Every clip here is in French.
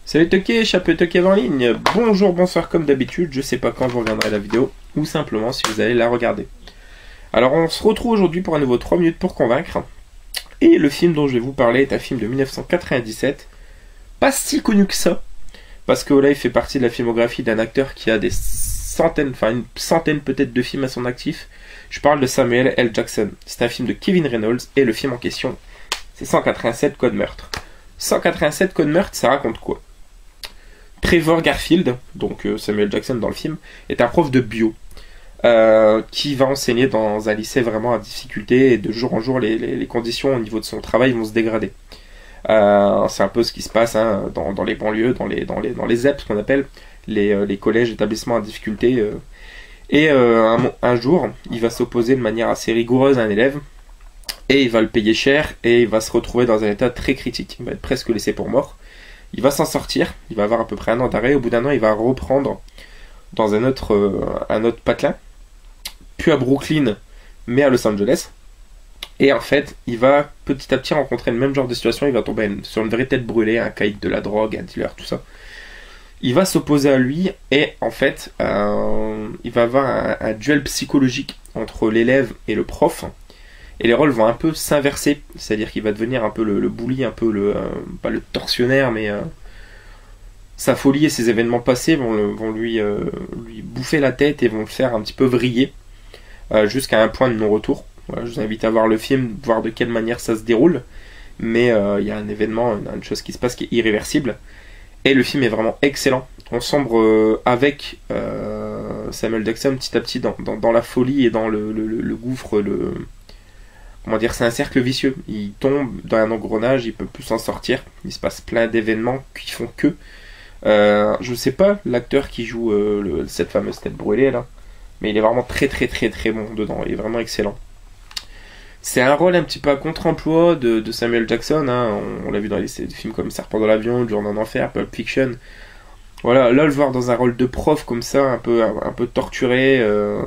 Salut Toké, Chapeau Toké en ligne. Bonjour, bonsoir comme d'habitude, je sais pas quand vous regarderez la vidéo, ou simplement si vous allez la regarder. Alors on se retrouve aujourd'hui pour un nouveau 3 minutes pour convaincre. Et le film dont je vais vous parler est un film de 1997. Pas si connu que ça, parce que là il fait partie de la filmographie d'un acteur qui a des centaines, enfin une centaine peut-être de films à son actif. Je parle de Samuel L. Jackson. C'est un film de Kevin Reynolds et le film en question, c'est 187 Code Meurtre. 187 Code Meurtre, ça raconte quoi? Trevor Garfield, donc Samuel Jackson dans le film, est un prof de bio qui va enseigner dans un lycée vraiment à difficulté et de jour en jour les conditions au niveau de son travail vont se dégrader. C'est un peu ce qui se passe dans les banlieues, dans les ZEP, ce qu'on appelle les collèges, établissements à difficulté. Un jour, il va s'opposer de manière assez rigoureuse à un élève et il va le payer cher et il va se retrouver dans un état très critique. Il va être presque laissé pour mort. Il va s'en sortir, il va avoir à peu près un an d'arrêt. Au bout d'un an, il va reprendre dans un autre patelin, puis à Brooklyn, mais à Los Angeles. Et en fait, il va petit à petit rencontrer le même genre de situation. Il va tomber sur une vraie tête brûlée, un caïd de la drogue, un dealer, tout ça. Il va s'opposer à lui et en fait, il va avoir un duel psychologique entre l'élève et le prof. Et les rôles vont un peu s'inverser, c'est-à-dire qu'il va devenir un peu le bully, un peu pas le tortionnaire, mais sa folie et ses événements passés vont lui bouffer la tête et vont le faire un petit peu vriller, jusqu'à un point de non-retour. Voilà, je vous invite à voir le film, voir de quelle manière ça se déroule, mais il y a un événement, une chose qui se passe qui est irréversible, et le film est vraiment excellent. On sombre avec Samuel Jackson petit à petit dans la folie et dans le gouffre, comment dire, c'est un cercle vicieux. Il tombe dans un engrenage, il peut plus s'en sortir. Il se passe plein d'événements qui font que. Je sais pas l'acteur qui joue cette fameuse tête brûlée là, mais il est vraiment très très très très bon dedans. Il est vraiment excellent. C'est un rôle un petit peu à contre-emploi de Samuel Jackson. On l'a vu dans des films comme Serpent dans l'avion, Le Jour en enfer, Pulp Fiction. Voilà, là le voir dans un rôle de prof comme ça, un peu torturé,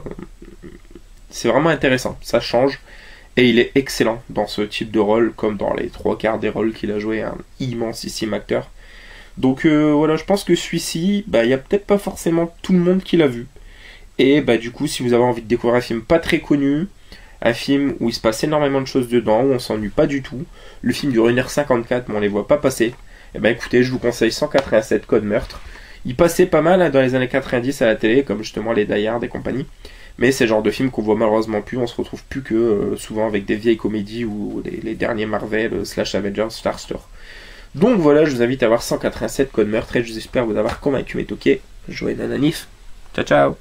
c'est vraiment intéressant. Ça change. Et il est excellent dans ce type de rôle, comme dans les 3/4 des rôles qu'il a joué, un immensissime acteur. Donc voilà, je pense que celui-ci, il n'y a peut-être pas forcément tout le monde qui l'a vu. Et du coup, si vous avez envie de découvrir un film pas très connu, un film où il se passe énormément de choses dedans, où on s'ennuie pas du tout, le film dure 1h54 mais on les voit pas passer, et écoutez, je vous conseille 187 Code Meurtre. Il passait pas mal dans les années 90 à la télé, comme justement les Die Hard et compagnie. Mais c'est le genre de film qu'on voit malheureusement plus, on se retrouve plus que souvent avec des vieilles comédies ou les derniers Marvel / Avengers Star. Donc voilà, je vous invite à voir 187 Code Meurtre et j'espère vous avoir convaincu mes toqués. Joyeux nananif. Ciao ciao.